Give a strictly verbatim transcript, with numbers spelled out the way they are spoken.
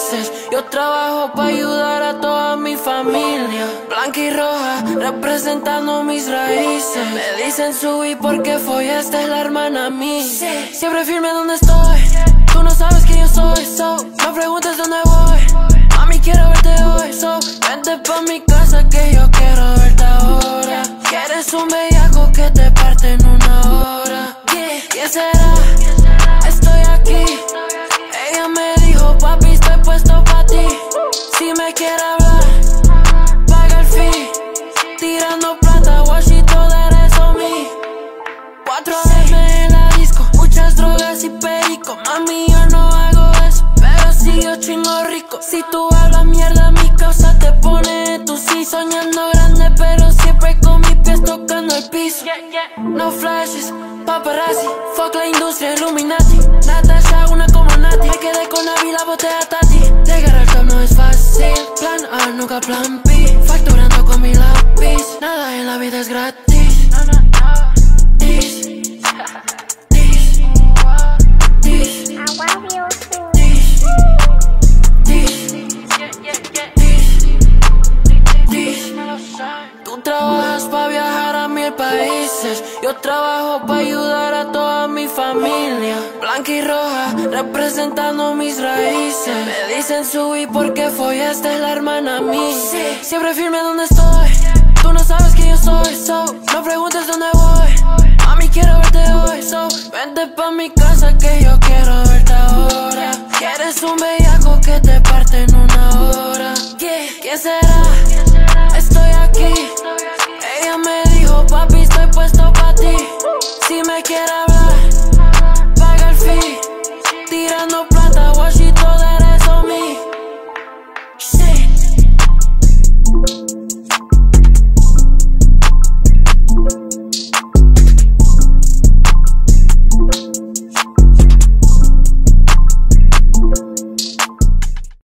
países. Yo trabajo para ayudar a toda mi familia. Blanca y roja, representando mis raíces. Me dicen subí porque follaste es la hermana mía. Siempre firme donde estoy. Tú no sabes quién yo soy, so no preguntes dónde voy. Mami, quiero verte hoy, so vente pa' mi casa que yo quiero verte ahora. Quieres un bellaco que te parte en una hora. ¿Quién será? Estoy aquí. Ella me dijo, papi, estoy puesto pa' ti. Si me quiere hablar, paga el fee. Tirando plata, guachito de eso mí. Cuatro M en la disco, muchas drogas y perico. Mami, yo no hago eso, pero si yo chingo rico. Si tú hablas mierda, mi causa te pone tú sí soñando grande, pero siempre con mis pies tocando el piso. No flashes, paparazzi, fuck la industria, Illuminati. Natasha, una como Nati. Me quedé con Navi, la botea Tati. Llegar al top no es fácil, plan A, nunca plan B. Facturando con mi lápiz, nada en la vida es gratis. No, no, no. This, this, this, I love you too. This, this, this, this. Tú trabajas pa' viajar a mil países. Yo trabajo pa' ayudar a toda mi familia. Blanca y roja, representando mis raíces. Me dicen subí porque follaste es la hermana mía. Siempre firme donde estoy. Tú no sabes quién yo soy, so no preguntes dónde voy. Mami, quiero verte hoy, so vente pa' mi casa que yo quiero verte ahora. Quieres un bellaco que te parte en una hora. ¿Quién será? Estoy aquí. Ella me dijo, papi, estoy puesto pa' ti. Si me quiere hablar,